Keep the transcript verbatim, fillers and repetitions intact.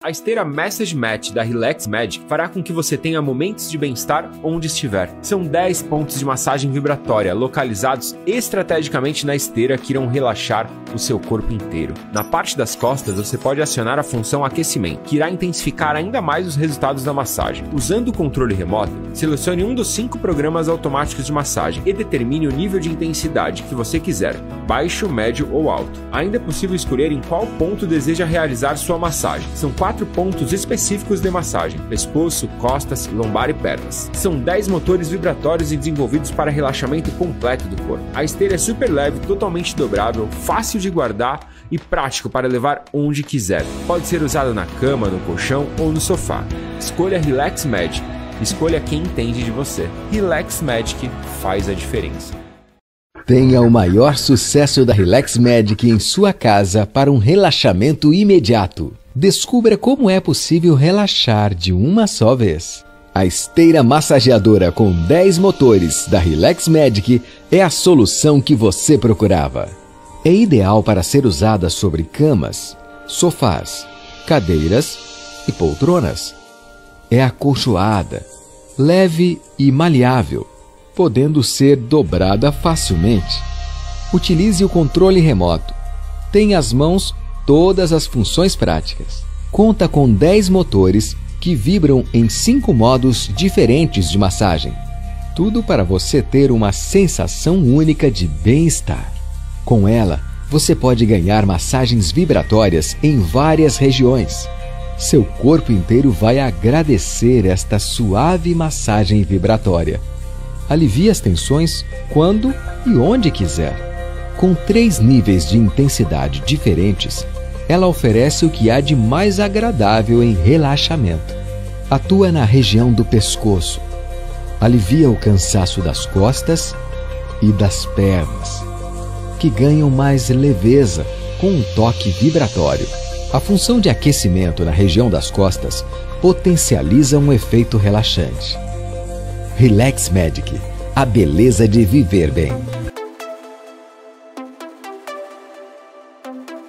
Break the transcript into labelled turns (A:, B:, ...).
A: A esteira Message Match da Relax Magic fará com que você tenha momentos de bem-estar onde estiver. São dez pontos de massagem vibratória localizados estrategicamente na esteira que irão relaxar o seu corpo inteiro. Na parte das costas, você pode acionar a função aquecimento, que irá intensificar ainda mais os resultados da massagem. Usando o controle remoto, selecione um dos cinco programas automáticos de massagem e determine o nível de intensidade que você quiser, baixo, médio ou alto. Ainda é possível escolher em qual ponto deseja realizar sua massagem. São quatro pontos específicos de massagem: pescoço, costas, lombar e pernas. São dez motores vibratórios e desenvolvidos para relaxamento completo do corpo. A esteira é super leve, totalmente dobrável, fácil de guardar e prático para levar onde quiser. Pode ser usada na cama, no colchão ou no sofá. Escolha Relax Magic. Escolha quem entende de você. Relax Magic faz a diferença.
B: Tenha o maior sucesso da Relax Magic em sua casa para um relaxamento imediato. Descubra como é possível relaxar de uma só vez. A esteira massageadora com dez motores da Relax Magic é a solução que você procurava. É ideal para ser usada sobre camas, sofás, cadeiras e poltronas. É acolchoada, leve e maleável, podendo ser dobrada facilmente. Utilize o controle remoto. Tem às mãos todas as funções práticas. Conta com dez motores que vibram em cinco modos diferentes de massagem. Tudo para você ter uma sensação única de bem-estar. Com ela, você pode ganhar massagens vibratórias em várias regiões. Seu corpo inteiro vai agradecer esta suave massagem vibratória. Alivie as tensões quando e onde quiser. Com três níveis de intensidade diferentes, ela oferece o que há de mais agradável em relaxamento. Atua na região do pescoço, alivia o cansaço das costas e das pernas, que ganham mais leveza com um toque vibratório. A função de aquecimento na região das costas potencializa um efeito relaxante. Relax Magic, a beleza de viver bem.